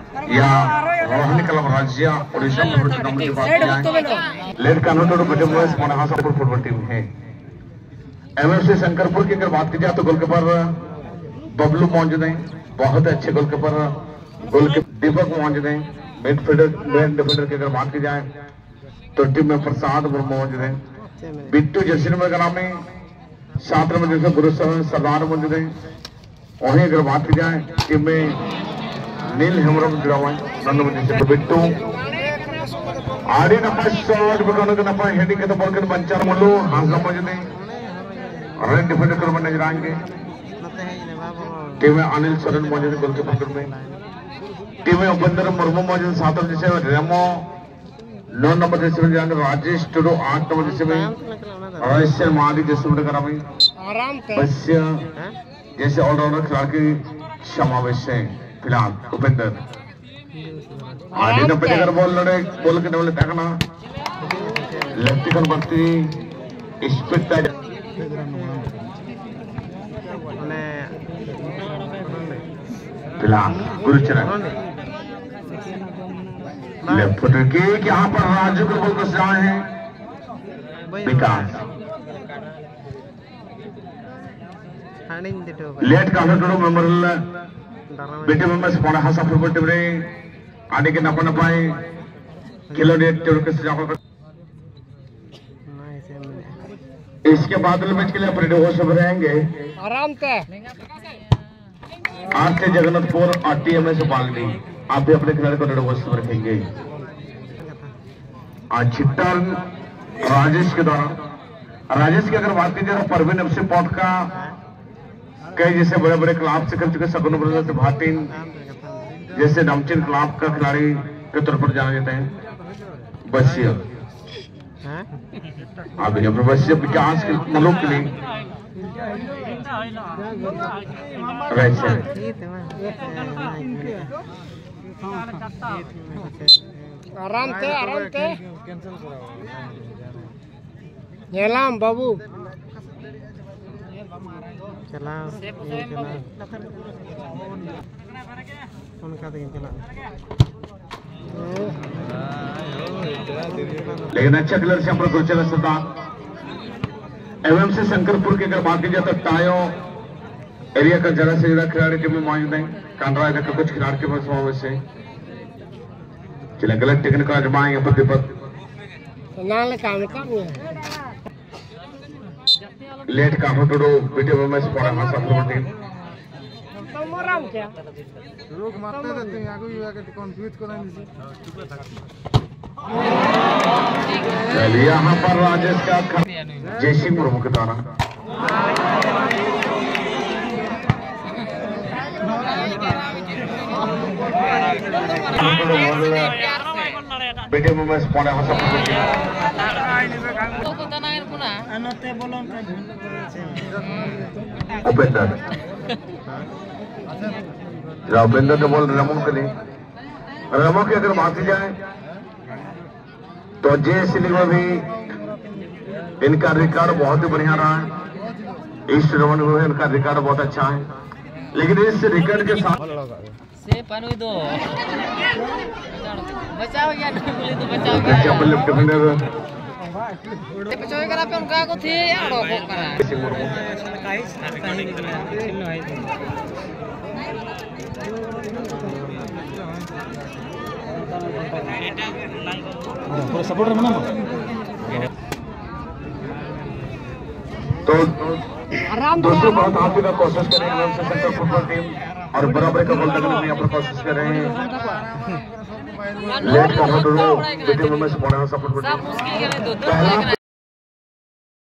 या रोहनी कलम राज्य ओडिशा फुटबॉल टीम की बात करें लेट कानोटो बटे बॉयज मोनाहासापुर फुटबॉल टीम है। एमएफसी शंकरपुर की अगर बात की जाए तो गोलकीपर बबलू मौजूद हैं, बहुत अच्छे गोलकीपर दीपक मौजूद हैं। मिडफील्डर की अगर बात की जाए तो टीम में प्रसाद मौजूद हैं, बिट्टू जसीन में ग्रामी, सात नंबर जैसे गुरु सरदार मौजूद हैं। वहीं अगर बात की जाए टीम में नील हेमरम जुड़ा हुआ है, नौ नंबर जैसे बिट्टू आड़ी नंबर शॉट बकाने का नंबर हेडिंग के तो बॉल के बंचार मल्लू हांसला मौजूद हैं। रन डिफेंड कर में नजर आएंगे। टीम में अनिल सरन मौजूद है गोलकीपर में। टीम में उपेंद्र मुर्मू मौजूद, 7 नंबर जैसे रेमो, 9 नंबर जैसे में जाएंगे राजेश टुडू, 8 नंबर जैसे में रहस्य माली जैसे में करा भाई बस्य जैसे ऑलराउंडर खिलाड़ी की समावेश है। फिलहाल उपेंद्र आड़ी नंबर अगर बॉल लड़े बॉल के डबल तकना लेफ्टी कन बढ़ती स्पीड फिलहाल गुरुचरण लेफ्ट फुटर के यहाँ पर राजू को बॉल कस रहा है विकास लेट का मेमोरियल बेटे मेंबर्स मोनाहासा फुटबॉल टीम रे आने के नपा नपाए खिलाड़ी के सजावट। इसके बाद मैच के लिए रेडी हो सब रहेंगे आराम से। आज से जगन्नाथपुर और टीएमएस बागड़ी आप भी अपने खिलाड़ी को रेडी हो सब रखेंगे। आज छिट्टर राजेश के द्वारा राजेश की अगर बात की जाए परवीन एफसी पॉट का कई जैसे बड़े बड़े क्लब से खेल चुके सगुन ब्रदर्स से भाटिन जैसे नमचीन क्लब का खिलाड़ी के तौर पर जाना जाता है। बसिया अभी बसिया विकास के मलोक के लिए आराम से नेलाम बाबू चला लेकिन अच्छा कलर से गुरुचरण सरदार एमएमसी शंकरपुर की अगर बात की जाए तो टायो एरिया का ज्यादा से ज्यादा खिलाड़ी टीम में मौजूद है। कांड्रा का कुछ खिलाड़ी के समावेश है। चले गलत टेक्निकल आजमाएंगे प्रतिपद लेट का फोटो वीडियो में से पड़ा हां सब टीम लोग मारते रहते हैं आगे युवा के कंफ्यूज कराएंगे। चलिए यहाँ पर राजेश का जयसिंह मुर्मू के द्वारा वीडियो में मैं पड़ा हां सब उपेंद्र उपेंद्र ने बोल रमो के लिए रमो की अगर बात की जाए तो जे सिनेमा भी इनका रिकॉर्ड बहुत ही बढ़िया रहा है। ईस्ट रमन में इनका रिकॉर्ड बहुत अच्छा है, लेकिन इस रिकॉर्ड के साथ से पानो दो बचाओ या बोले तो बचाओ डिफेंडर बचाओ करा पे उनका को थे यार वो करा सपोर्टर बना तो दोस्तों बहुत हाथी का कोशिश करेंगे सेंटर फुटबॉल टीम और बराबर का गोल लगने की कोशिश कर रहे हैं। लेट का फोटो वीडियो में सपोर्ट टीम